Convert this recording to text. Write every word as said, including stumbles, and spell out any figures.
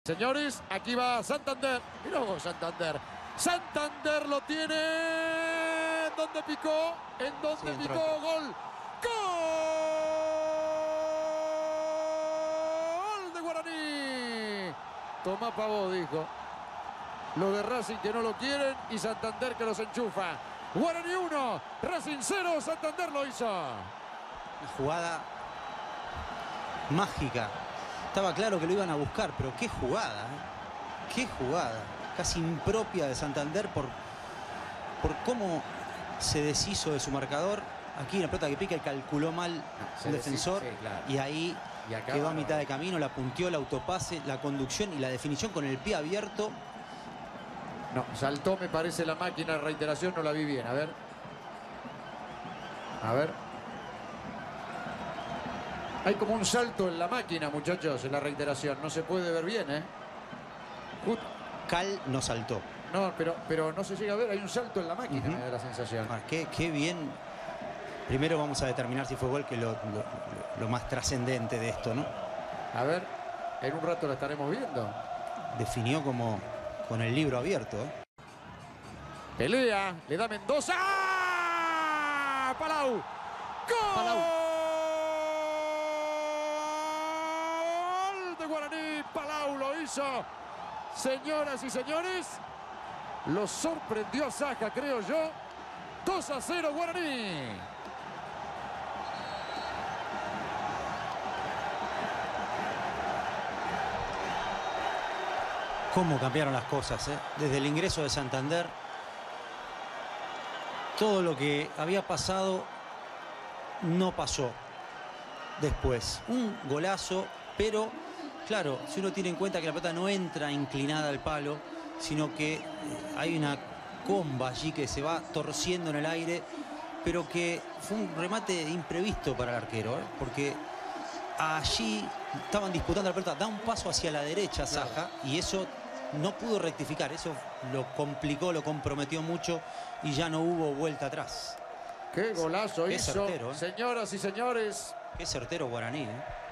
Señores, aquí va Santander. Mirá vos, Santander. Santander lo tiene. ¿En dónde picó? ¿En dónde Sí, picó? entró. Gol. Gol de Guaraní. Tomá pavo, dijo. Los de Racing que no lo quieren y Santander que los enchufa. Guaraní uno, Racing cero, Santander lo hizo. Una jugada mágica. Estaba claro que lo iban a buscar, pero qué jugada, ¿eh? Qué jugada. Casi impropia de Santander por, por cómo se deshizo de su marcador. Aquí la pelota que pica y calculó mal Se un defensor. deshizo, sí, claro. Y ahí Y acá quedó a va, mitad no. de camino, la punteó, el autopase, la conducción y la definición con el pie abierto. No, saltó, me parece, la máquina de reiteración, no la vi bien. A ver. A ver. Hay como un salto en la máquina, muchachos, en la reiteración. No se puede ver bien, ¿eh? Just... Cal no saltó. No, pero, pero no se llega a ver. Hay un salto en la máquina, Uh-huh. me da la sensación. Ah, qué, qué bien. Primero vamos a determinar si fue gol, que lo, lo, lo más trascendente de esto, ¿no? A ver, en un rato la estaremos viendo. Definió como con el libro abierto, ¿eh? Pelea, le da Mendoza. ¡Ah! Palau. ¡Gol! Palau. De Guaraní. Palau lo hizo. Señoras y señores, lo sorprendió a Saja, creo yo. dos a cero Guaraní. Cómo cambiaron las cosas, ¿eh? Desde el ingreso de Santander, todo lo que había pasado no pasó después. Un golazo, pero claro, si uno tiene en cuenta que la pelota no entra inclinada al palo, sino que eh, hay una comba allí que se va torciendo en el aire, pero que fue un remate imprevisto para el arquero, ¿eh? Porque allí estaban disputando la pelota, da un paso hacia la derecha Saja, y eso no pudo rectificar, eso lo complicó, lo comprometió mucho y ya no hubo vuelta atrás. Qué golazo Qué hizo, certero, ¿eh? señoras y señores. Qué certero Guaraní, ¿eh?